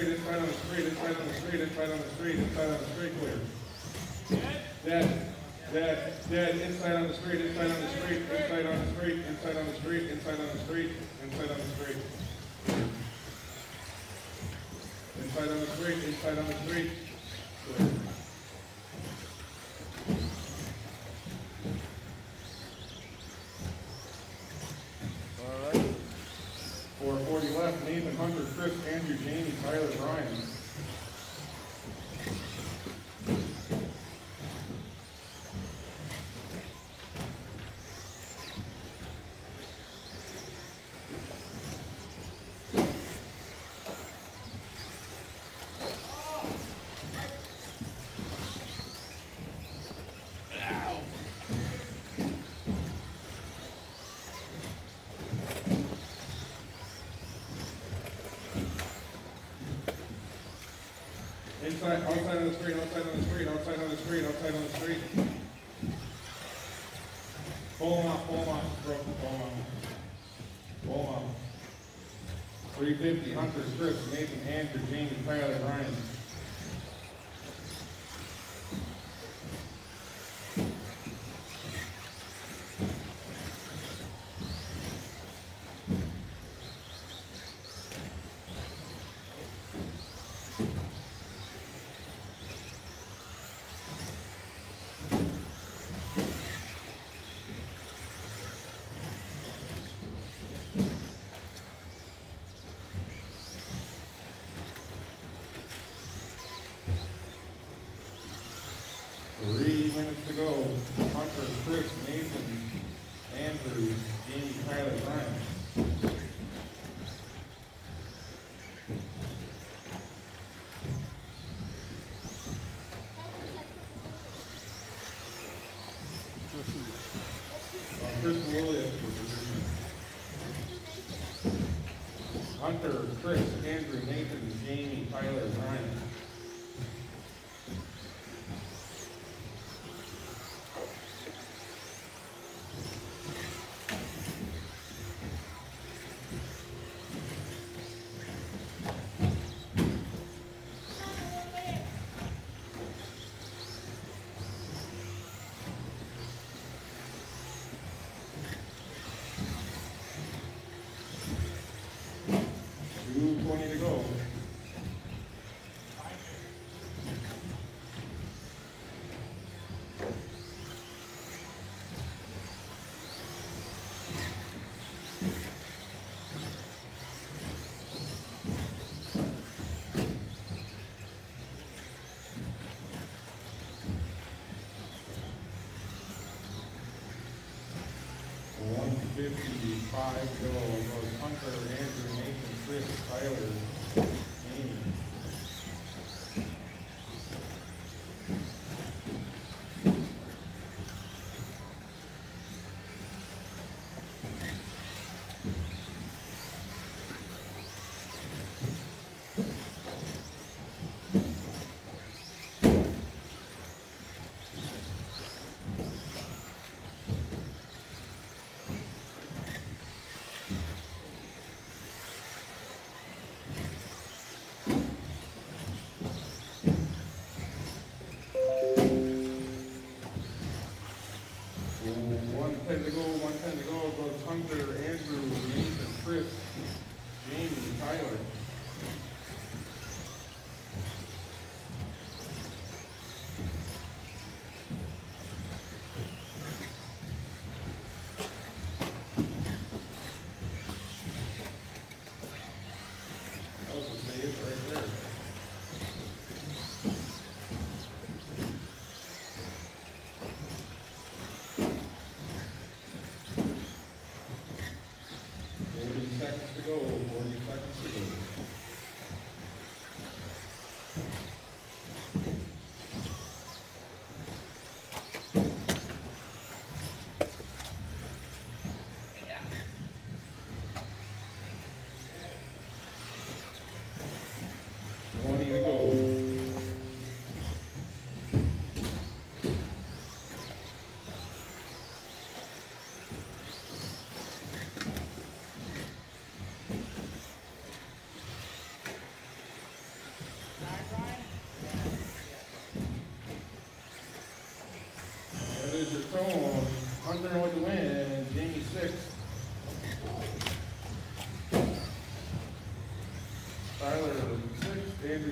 street, inside on the street, inside on the street, inside on the street, inside on the street, clear. Dead, inside on the street, inside on the street, inside on the street, inside on the street, inside on the street, inside on the street. Inside on the street, inside on the street, clear. All right. 440 left, Nathan, Hunter, Chris, Andrew, Jamie, Tyler, Brian. Inside, outside on the street, outside on the street, outside on the street, outside on the street. Pull him out, pull him out, bro, pull him out. Pull him out. 350, Hunter, Chris, Nathan, Andrew, Jamie, Tyler, Ryan. To go. Hunter, Chris, Nathan, Andrew, Jamie, Tyler, Ryan. Chris Williams. Hunter, Chris, Andrew, Nathan, Jamie, Tyler, Ryan. To go. $155 goes Hunter, Andrew, Nathan, Chris, Tyler, Amy. To go, 110 to go, goes Hunter, Andrew, Nathan, Chris, Jamie, Tyler. That was a save right there. Seconds to go, 40 seconds to go.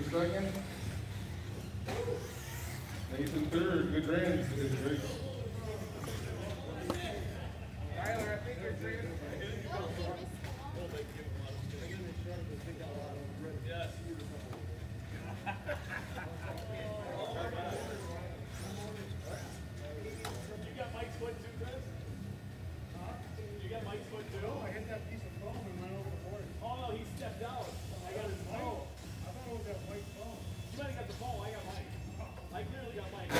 second. Nathan third. Good ran. Great. Tyler, I think you're great. Yes. You got Mike's foot too, Chris? Huh? You got Mike's foot too? No, I hit that piece of foam and went over the board. Oh no, he stepped out. I got his phone. I thought it was that white foam. You might have got the phone. I got Mike. I clearly got Mike.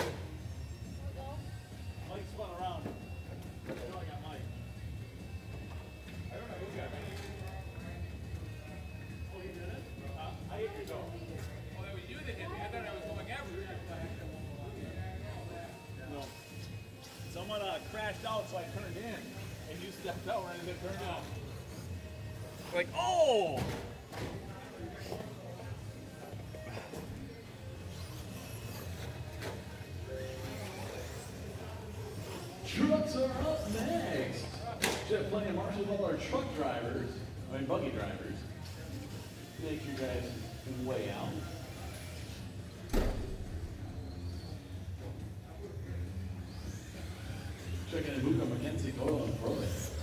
Mike spun around. I know I got Mike. I don't know who got me. Oh, you did it? I hit your toe. Oh, that was you that hit me. I thought I was going everywhere. No. Someone crashed out, so I turned in, and you stepped out right as I turned out. Like, oh! Trucks are up next. We have plenty of marshals, all our truck drivers, buggy drivers. Make sure you guys can weigh out. Checking in Buka, McKenzie, Doyle, and Crowley.